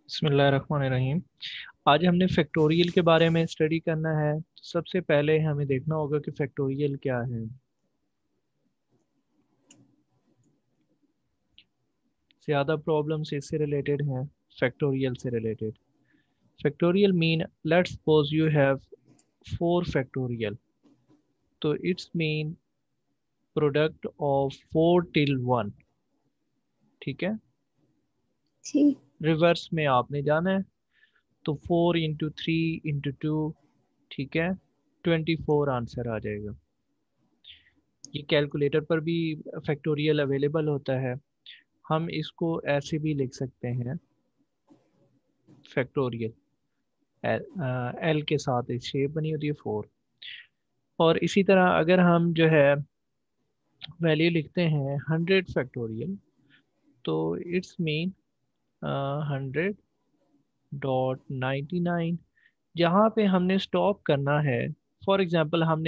बिस्मिल्लाहिर्रहमानिर्रहीम। आज हमने फैक्टोरियल के बारे में स्टडी करना है। तो सबसे पहले हमें देखना होगा कि फैक्टोरियल क्या है। ज़्यादा प्रॉब्लम्स इससे रिलेटेड हैं, फैक्टोरियल से related. Factorial mean let's suppose you have 4 factorial, तो it's mean product of 4 till 1। ठीक है, ठीक। रिवर्स में आपने जाना है, तो 4 into 3 into 2, ठीक है, 24 आंसर आ जाएगा। ये कैलकुलेटर पर भी फैक्टोरियल अवेलेबल होता है। हम इसको ऐसे भी लिख सकते हैं, फैक्टोरियल एल के साथ एक शेप बनी होती है 4। और इसी तरह अगर हम जो है वैल्यू लिखते हैं 100 फैक्टोरियल, तो इट्स मीन 100.99। जहाँ पे हमने स्टॉप करना है, फॉर एग्जांपल हमने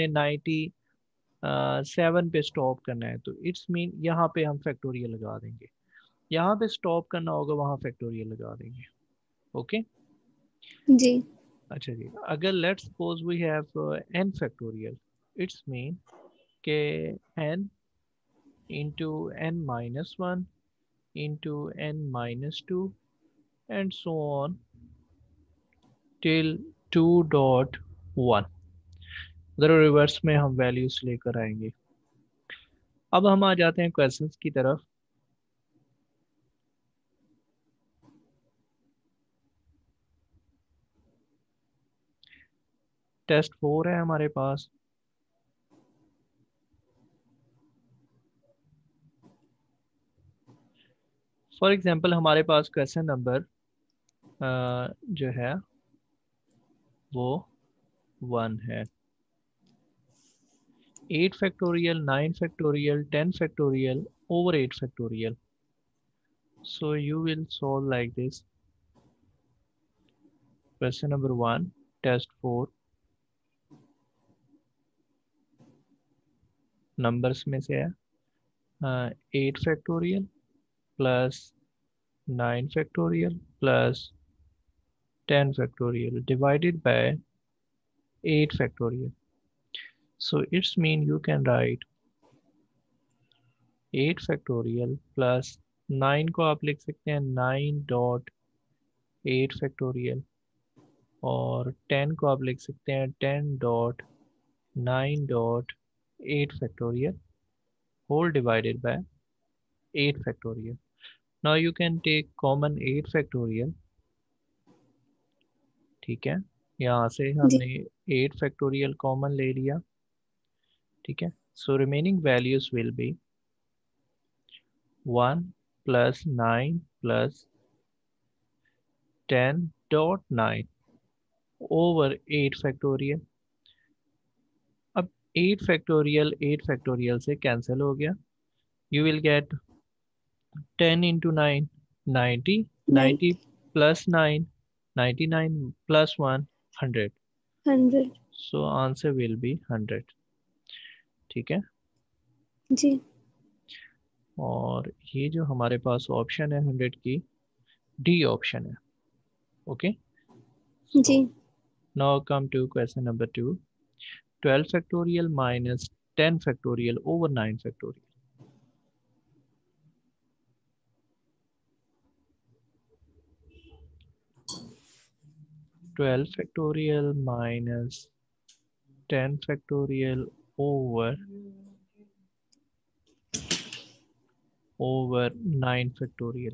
97 पे स्टॉप करना है, तो इट्स मीन यहाँ पे हम फैक्टोरियल लगा देंगे। यहाँ पे स्टॉप करना होगा, वहाँ फैक्टोरियल लगा देंगे। ओके। जी। अच्छा जी, अगर let's suppose we have n factorial, it's mean के n into n-1 into n-2 and so on till 2.1। उधर रिवर्स में हम वैल्यूज लेकर आएंगे। अब हम आ जाते हैं क्वेश्चंस की तरफ। टेस्ट 4 है हमारे पास। फॉर एग्जांपल हमारे पास क्वेश्चन नंबर जो है वो 1 है। 8 factorial, 9 factorial, 10 factorial over 8 factorial. So you will solve like this. Question number 1, test 4, numbers में से है 8 factorial plus 9 factorial plus 10 factorial divided by 8 factorial. So it's mean you can write 8 factorial plus 9 को आप लिख सकते हैं 9.8 factorial, और 10 को आप लिख सकते हैं 10.9.8 factorial whole divided by 8 factorial. Now you can take common 8 factorial. ठीक है, यहाँ से जी। हमने 8 फैक्टोरियल कॉमन ले लिया। ठीक है, so remaining values will be 1 plus 9 plus 10.9 over 8 factorial. अब 8 फैक्टोरियल से कैंसिल हो गया। You will get 10 into 9, 90, 90 90। Plus 9, 99 plus 1, 100। 100। So answer will be 100। ठीक है, जी। और ये जो हमारे पास ऑप्शन है 100 की, डी ऑप्शन है। ओके, जी। So now come to question number 2, 12 factorial minus 10 factorial over 9 factorial. 12 factorial minus 10 factorial over 9 factorial.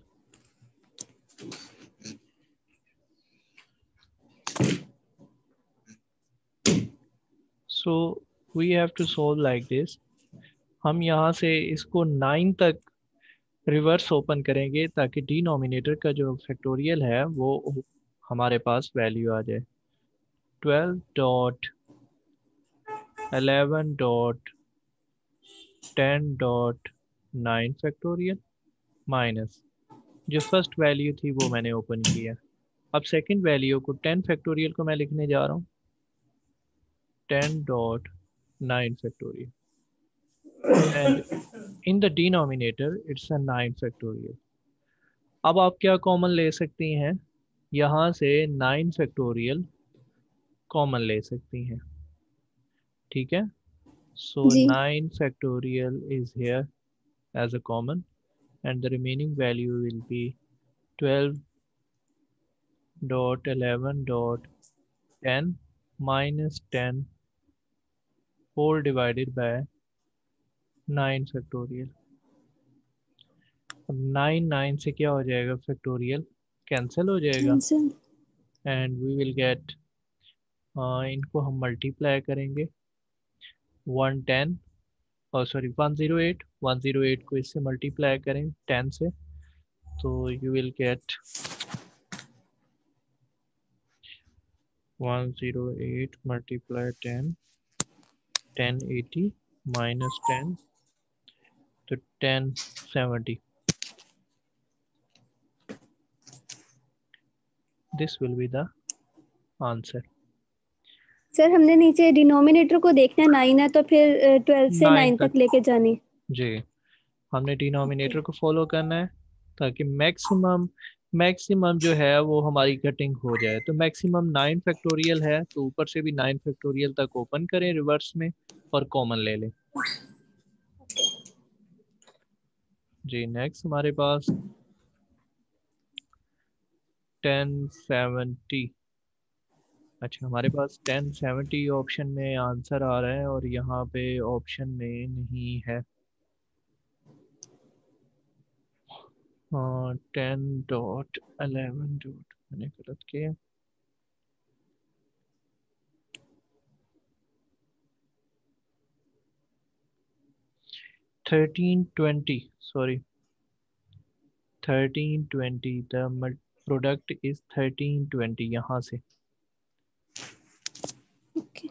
So we have to solve like this. हम यहाँ से इसको 9 तक रिवर्स ओपन करेंगे ताकि डिनोमिनेटर का जो फैक्टोरियल है वो हमारे पास वैल्यू आ जाए। 12.11.10.9 फैक्टोरियल माइनस, जो फर्स्ट वैल्यू थी वो मैंने ओपन किया। अब सेकंड वैल्यू को 10 फैक्टोरियल को मैं लिखने जा रहा हूँ 10.9 factorial, and in the denominator it's a 9 factorial. अब आप क्या कॉमन ले सकती हैं, यहाँ से 9 फैक्टोरियल कॉमन ले सकती हैं, ठीक है। सो जी 9 factorial is here as a common and the remaining value will be 12.11.10 minus 10 whole divided by 9 factorial. अब 9 9 से क्या हो जाएगा, फैक्टोरियल कैंसिल हो जाएगा cancel. And we will get, इनको हम मल्टीप्लाई करेंगे 110 और सॉरी 108, 108 को इससे मल्टीप्लाई करें 10 से, तो you will get 108 multiply 10, 1080 minus 10, तो 1070, this will be the answer। Sir हमने नीचे डिनोमिनेटर को देखना है, 9 है तो फिर 12 से 9 9 तक, तक लेके जानी। जी हमने ओके। डिनोमिनेटर को फॉलो करना है ताकि मैक्सिमम मैक्सिमम जो है वो हमारी कटिंग हो जाए। तो मैक्सिमम 9 फैक्टोरियल है तो ऊपर से भी 9 फैक्टोरियल तक ओपन करें रिवर्स में और कॉमन ले लें। जी नेक्स्ट हमारे पास 1070। अच्छा हमारे पास 1070 ऑप्शन में आंसर आ रहा है और यहाँ पे ऑप्शन में नहीं है। 10.11 मैंने गलत किया। 1320, सॉरी 1320, द प्रोडक्ट इज 1320 यहाँ से। ओके।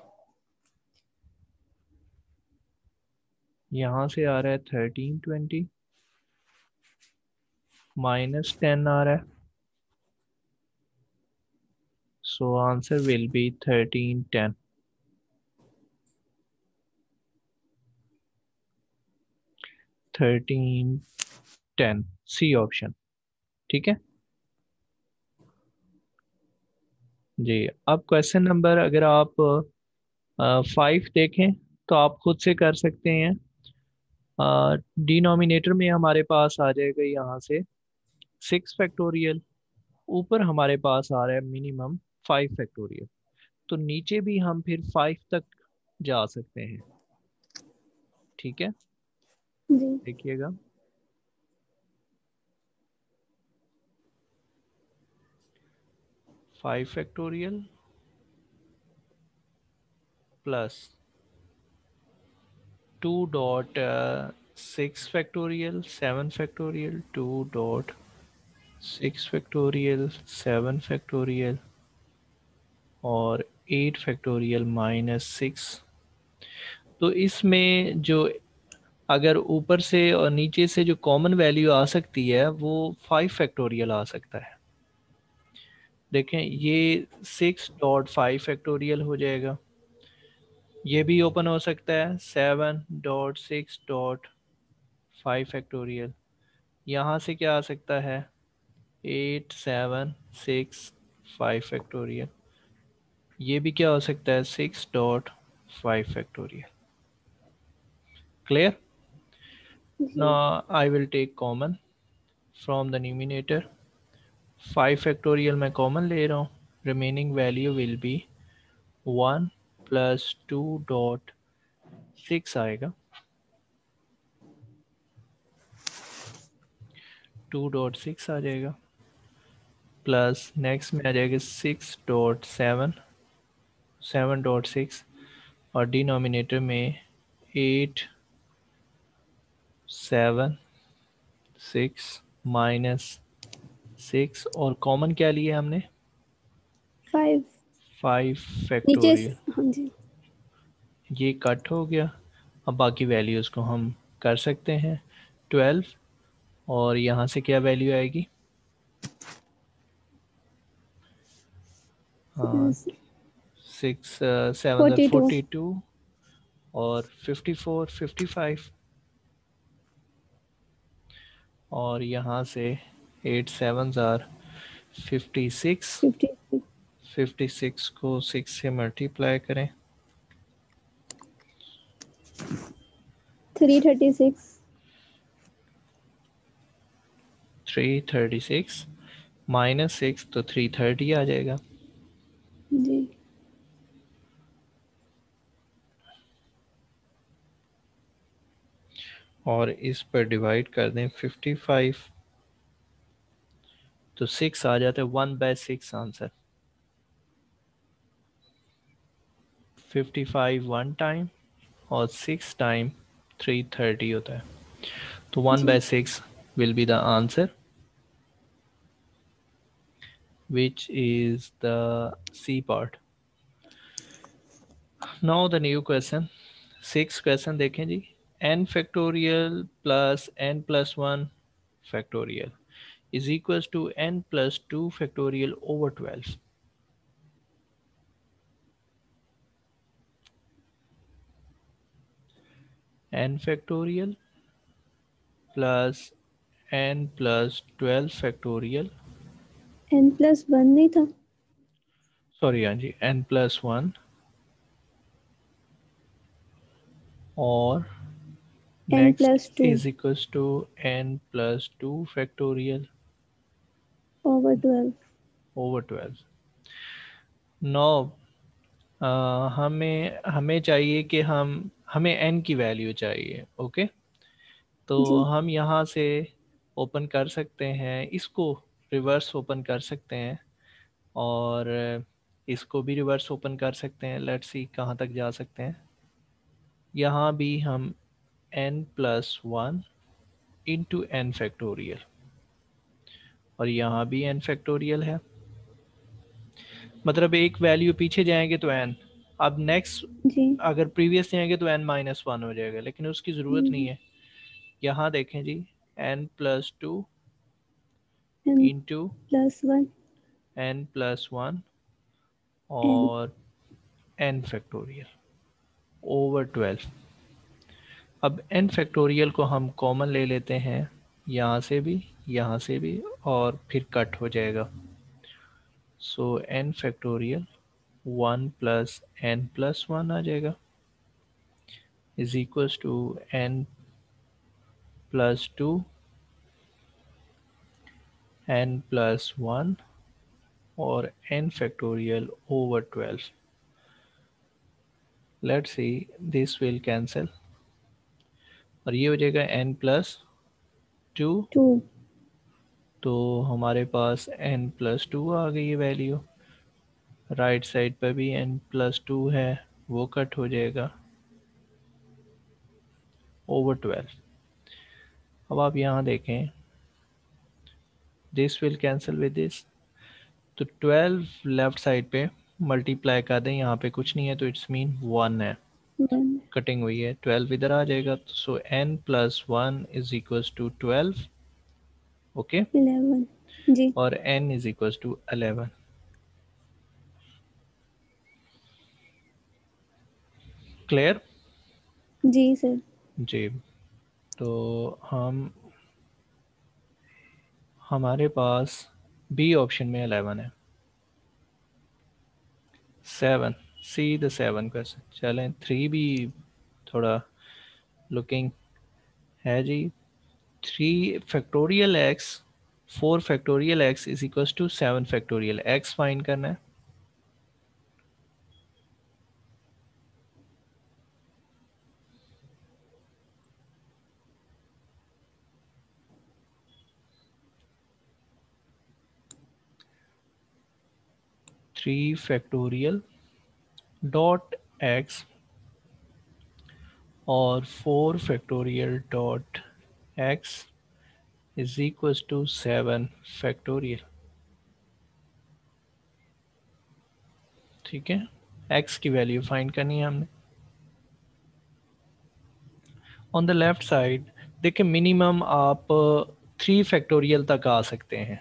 यहाँ से आ रहा है 1320 माइनस 10 आ रहा है, so answer will be 1310। 1310 C option, ठीक है जी। अब क्वेश्चन नंबर अगर आप 5 देखें तो आप खुद से कर सकते हैं। डिनोमिनेटर में हमारे पास आ जाएगा यहाँ से 6 फैक्टोरियल, ऊपर हमारे पास आ रहा है मिनिमम 5 फैक्टोरियल, तो नीचे भी हम फिर 5 तक जा सकते हैं, ठीक है। जी देखिएगा 5 factorial plus 2.6 factorial 7 factorial 2.6 factorial 7 factorial और 8 फैक्टोरियल माइनस 6। तो इसमें जो अगर ऊपर से और नीचे से जो कॉमन वैल्यू आ सकती है वो 5 फैक्टोरियल आ सकता है। देखें ये 6.5 फैक्टोरियल हो जाएगा, ये भी ओपन हो सकता है 7.6.5 फैक्टोरियल। यहाँ से क्या आ सकता है 8.7.6.5 फैक्टोरियल, ये भी क्या हो सकता है 6.5 फैक्टोरियल। क्लियर। जी। Now I will take common from the numerator, 5 factorial मैं कॉमन ले रहा हूँ, remaining value will be 1 plus 2.6 आएगा, 2.6 आ जाएगा प्लस नेक्स्ट में आ जाएगा 6.7, 7.6 और डिनोमिनेटर में 8.7.6 माइनस 6 और कॉमन क्या लिया हमने 5 5 नीचे फैक्टोरियल, हाँ जी। ये कट हो गया। अब बाकी वैल्यूज़ को हम कर सकते हैं 12 और यहाँ से क्या वैल्यू आएगी 6 7 42। 42 और 54 55 और यहाँ से 8 7 ज़ार 56, 56, 56 को 6 से मल्टीप्लाई करें, 336, 336 माइनस 6 तो 330 आ जाएगा। जी और इस पर डिवाइड कर दें 55 तो 6 आ जाता है, 1/6 आंसर। 55 वन टाइम और 6 टाइम 330 होता है, तो 1/6 will be the answer, which is the C part. Now the new question, 6th question देखें जी। n factorial plus n plus 1 factorial is equals to n plus 2 factorial over 12. n factorial plus n plus 12 factorial, n+1 नहीं था। Sorry हाँ जी, n plus 1 और next n+2 is equals to n plus 2 factorial over 12। over 12. Now हमें हमें चाहिए कि हमें n की वैल्यू चाहिए, ओके। तो जी हम यहाँ से ओपन कर सकते हैं, इसको रिवर्स ओपन कर सकते हैं और इसको भी रिवर्स ओपन कर सकते हैं। लेट्स सी कहाँ तक जा सकते हैं। यहाँ भी हम n plus 1 into n factorial और यहाँ भी n फैक्टोरियल है, मतलब एक वैल्यू पीछे जाएंगे तो n, अब नेक्स्ट जी अगर प्रीवियस जाएंगे तो n-1 हो जाएगा, लेकिन उसकी ज़रूरत नहीं है। यहाँ देखें जी, n+2 into n+1 n+1 n और n फैक्टोरियल ओवर 12। अब n फैक्टोरियल को हम कॉमन ले लेते हैं, यहाँ से भी, यहाँ से भी, और फिर कट हो जाएगा। सो n फैक्टोरियल 1 प्लस n+1 आ जाएगा is equals to n plus 2 n+1 और n factorial over 12। Let's see this will cancel और ये हो जाएगा n+2, 2 तो हमारे पास n+2 आ गई है वैल्यू। राइट साइड पर भी n+2 है, वो कट हो जाएगा ओवर 12। अब आप यहाँ देखें, this will cancel with this, तो 12 लेफ्ट साइड पे मल्टीप्लाई कर दें, यहाँ पे कुछ नहीं है तो इट्स मीन 1 है, 1 कटिंग हुई है, 12 इधर आ जाएगा। So n+1 is equals to 12, okay, 11 जी और n is equals to 11। Clear जी सर। जी। तो हमारे पास बी ऑप्शन में 11 है। 7, सी द 7 क्वेश्चन। चलें 3 भी थोड़ा लुकिंग है जी। 3 factorial x 4 factorial x is equals to 7 factorial x find करना है। थ्री फैक्टोरियल डॉट एक्स और 4 factorial dot x is equals to 7 factorial. ठीक है, एक्स की वैल्यू फाइंड करनी है हमने। ऑन द लेफ्ट साइड देखिए, मिनिमम आप 3 फैक्टोरियल तक आ सकते हैं।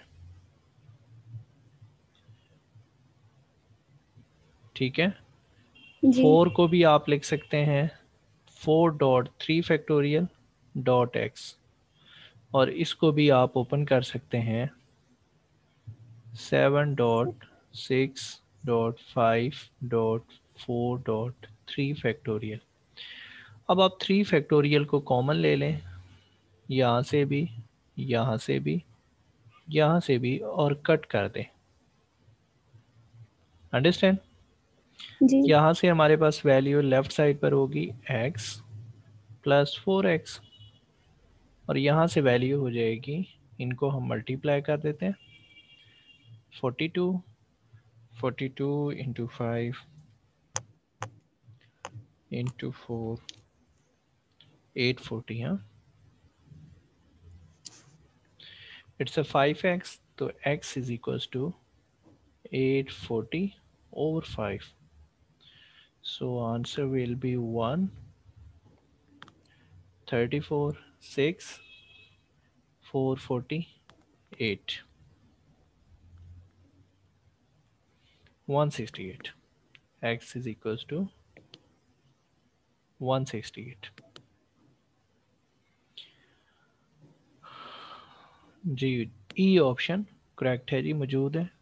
ठीक है, जी 4 को भी आप लिख सकते हैं 4.3 फैक्टोरियल डॉट एक्स, और इसको भी आप ओपन कर सकते हैं 7.6.5.4.3 फैक्टोरियल। अब आप 3 फैक्टोरियल को कॉमन ले लें, यहाँ से भी, यहाँ से भी, यहाँ से भी, और कट कर दें। अंडरस्टैंड? जी यहाँ से हमारे पास वैल्यू लेफ्ट साइड पर होगी x प्लस 4x, और यहाँ से वैल्यू हो जाएगी, इनको हम मल्टीप्लाई कर देते हैं, 42, 42 इंटू 5 इंटू 4, 840। हाँ, इट्स अ 5x, तो x is equals to 840 over 5. So answer will be 1, 34, 6, 448, 168. X is equals to 168. जी, ई ऑप्शन करेक्ट है जी, मौजूद है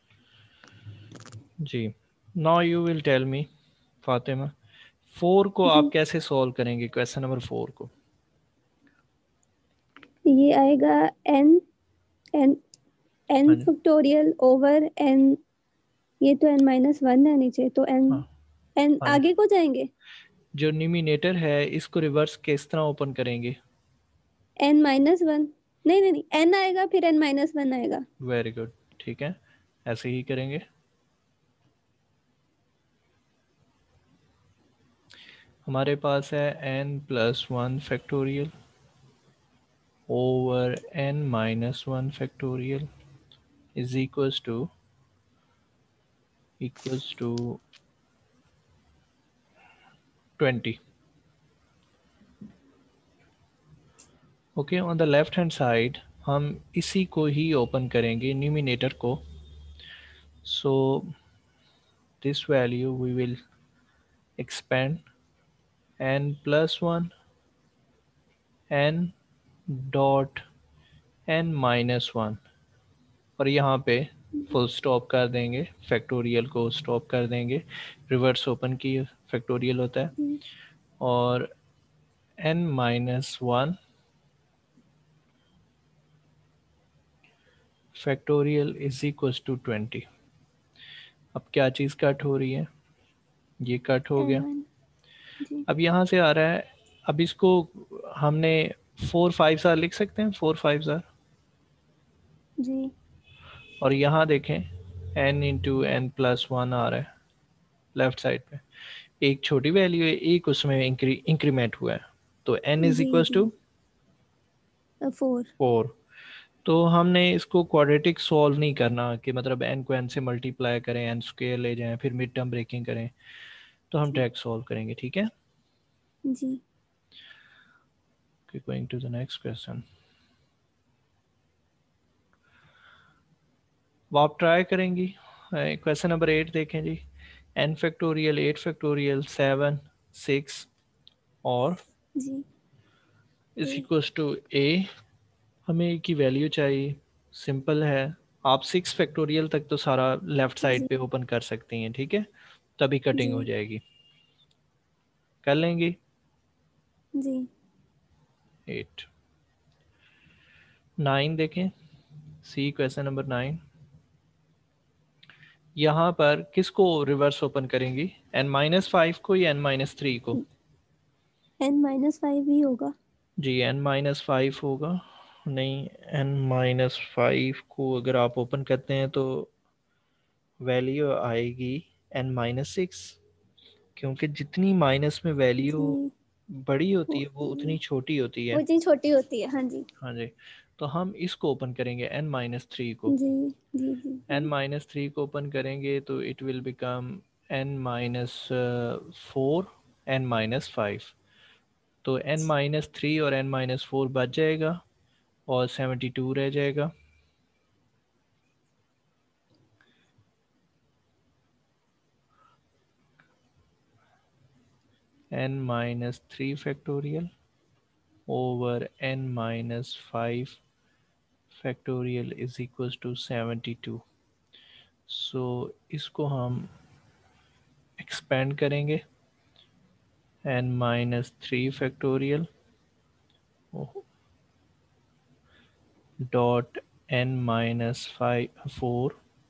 जी। Now you will tell me Fatima, 4 को जी। आप कैसे सॉल्व करेंगे, क्वेश्चन नंबर 4 को? ये आएगा n n n हाँ जी, फैक्टोरियल ओवर n, ये तो n माइनस वन है नीचे, तो n हाँ, n हाँ जी। आगे को जाएंगे। जो न्यूमिनेटर है इसको रिवर्स किस तरह ओपन करेंगे? n माइनस वन, नहीं नहीं नहीं, n आएगा फिर n माइनस वन आएगा। वेरी गुड, ठीक है, ऐसे ही करेंगे। हमारे पास है n plus one factorial over n minus one factorial is equals to 20। Okay, on the left hand side हम इसी को ही ओपन करेंगे, न्यूमिनेटर को। So this value we will expand n plus one n dot n minus one, और यहाँ पे full stop कर देंगे, फैक्टोरियल को स्टॉप कर देंगे, रिवर्स ओपन की फैक्टोरियल होता है, जी और n minus one factorial is equals to 20। अब क्या चीज़ कट हो रही है? ये कट हो गया। n1। जी अब यहाँ से आ रहा है, अब इसको हमने 4 5 लिख सकते हैं, 4 5, जी और यहाँ देखें n into n plus one आ रहा है लेफ्ट साइड पे, एक छोटी वैल्यू है, एक उसमें इंक्रीमेंट हुआ है, तो n इज जी इक्वल्स जी टू 4। 4। तो हमने इसको क्वाड्रेटिक सॉल्व नहीं करना कि मतलब n को n से मल्टीप्लाई करें, n स्क्वायर ले जाएं, फिर मिड टर्म ब्रेकिंग करें, तो हम जी डायरेक्ट सॉल्व करेंगे, ठीक है। जी going to the next question, वो आप ट्राई करेंगी। क्वेश्चन नंबर 8 देखें जी, n फैक्टोरियल, 8 फैक्टोरियल, 7, 6 और जी is a equals to a। हमें a की वैल्यू चाहिए, सिंपल है, आप 6 फैक्टोरियल तक तो सारा लेफ्ट साइड जी पे ओपन कर सकती हैं, ठीक है, तभी कटिंग हो जी जाएगी, कर लेंगी। जी 8, 9 देखें, सी क्वेश्चन नंबर 9, यहाँ पर किसको रिवर्स ओपन करेंगी, n-5 को या n-3 को? n माइनस फाइव ही होगा। जी, n-5 होगा, नहीं, n-5 को अगर आप ओपन करते हैं तो वैल्यू आएगी n-6, क्योंकि जितनी माइनस में वैल्यू जी बड़ी होती वो है वो उतनी छोटी होती है। वो इतनी छोटी होती है, हाँ जी। हाँ जी, तो हम इसको ओपन करेंगे n-3 को, जी जी जी जी n-3 को ओपन करेंगे तो it will become n-4, n-5, तो n-3 और n-4 बच जाएगा और 72 रह जाएगा। n-3 factorial over n-5 factorial is equals to 72। So इसको हम एक्सपेंड करेंगे n-3 factorial dot n-4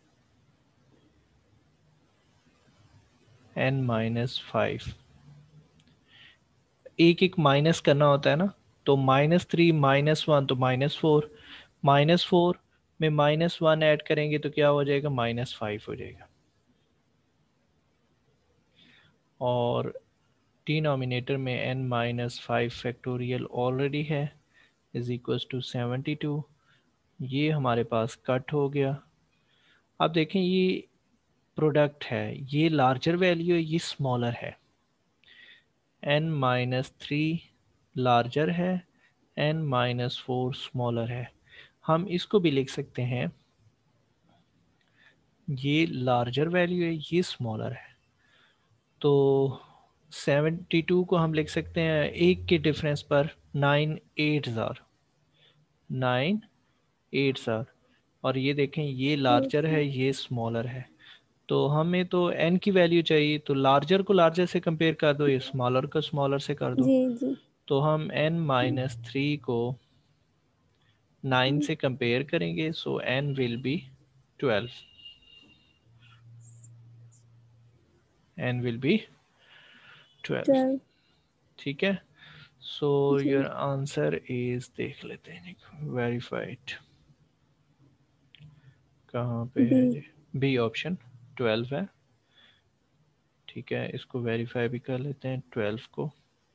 n-5 एक एक माइनस करना होता है ना, तो -3 -1 तो -4 -4 में -1 ऐड करेंगे तो क्या हो जाएगा, -5 हो जाएगा। और डिनोमिनेटर में n-5 फैक्टोरियल ऑलरेडी है इज इक्वल्स टू 72। ये हमारे पास कट हो गया। अब देखें ये प्रोडक्ट है, ये लार्जर वैल्यू है, ये स्मॉलर है। n-3 लार्जर है, n-4 स्मॉलर है। हम इसको भी लिख सकते हैं, ये लार्जर वैल्यू है, ये स्मॉलर है। तो 72 को हम लिख सकते हैं एक के डिफरेंस पर 9 और ये देखें ये लार्जर ठीक है। है, ये स्मॉलर है। तो हमें तो n की वैल्यू चाहिए, तो लार्जर को लार्जर से कंपेयर कर दो, ये स्मॉलर को स्मॉलर से कर दो। जी जी। तो हम n-3 को 9 से कंपेयर करेंगे, so n will be 12। n will be 12। 12। ठीक है। सो जी योर आंसर इज, देख लेते हैं वेरीफाइड कहाँ पे बी। है जी, बी ऑप्शन 12 है। ठीक है, इसको वेरीफाई भी कर लेते हैं 12 को।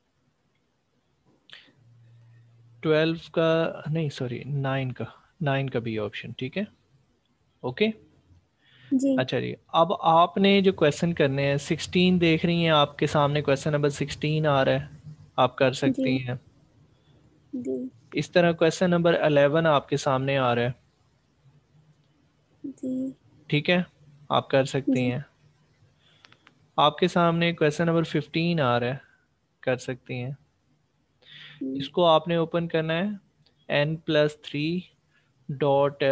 12 का नहीं, सॉरी 9 का बी ऑप्शन। ठीक है, ओके। जी अच्छा जी, अब आपने जो क्वेश्चन करने हैं 16 देख रही हैं आपके सामने, क्वेश्चन नंबर 16 आ रहा है, आप कर जी सकती हैं। जी इस तरह क्वेश्चन नंबर 11 आपके सामने आ रहा है। जी ठीक है, आप कर सकती जी। हैं। आपके सामने क्वेश्चन नंबर 15 आ रहा है, कर सकती हैं। इसको आपने ओपन करना है n+3 डॉट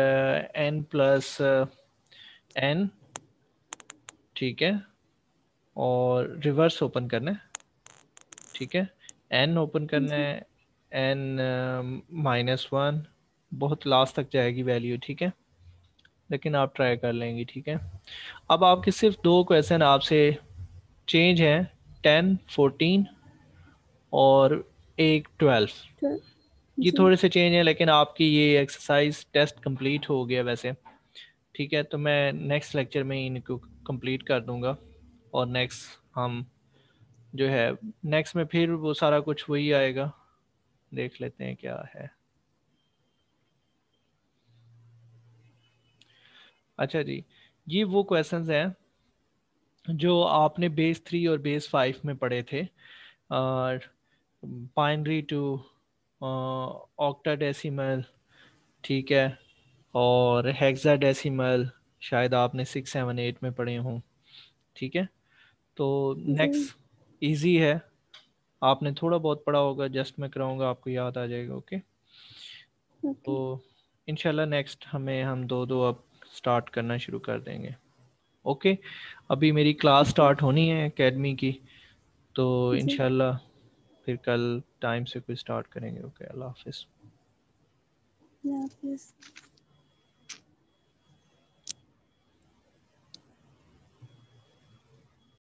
n+n। ठीक है, और रिवर्स ओपन करना है। ठीक है, n ओपन करना जी है, n-1, बहुत लास्ट तक जाएगी वैल्यू। ठीक है, लेकिन आप ट्राई कर लेंगी। ठीक है, अब आपके सिर्फ दो क्वेश्चन आपसे चेंज हैं, 10 14 और एक 12। ये जी। थोड़े से चेंज हैं, लेकिन आपकी ये एक्सरसाइज टेस्ट कंप्लीट हो गया वैसे। ठीक है, तो मैं नेक्स्ट लेक्चर में इनको कंप्लीट कर दूंगा, और नेक्स्ट हम जो है नेक्स्ट में फिर वो सारा कुछ वही आएगा, देख लेते हैं क्या है। अच्छा जी, ये वो क्वेश्चंस हैं जो आपने बेस 3 और बेस 5 में पढ़े थे, और बाइनरी टू ऑक्टाडेसिमल। ठीक है, और हेक्साडेसिमल शायद आपने 6 7 8 में पढ़े हों। ठीक है, तो जी नेक्स्ट इजी है, आपने थोड़ा बहुत पढ़ा होगा, जस्ट मैं कराऊंगा आपको याद आ जाएगा। ओके, तो ओके। इंशाल्लाह नेक्स्ट हम दो दो अब स्टार्ट करना शुरू कर देंगे। ओके, अभी मेरी क्लास ओके। स्टार्ट होनी है एकेडमी की, तो जी इंशाल्लाह फिर कल टाइम से कोई स्टार्ट करेंगे। ओके, अल्लाह हाफिज़। अल्लाह हाफिज़।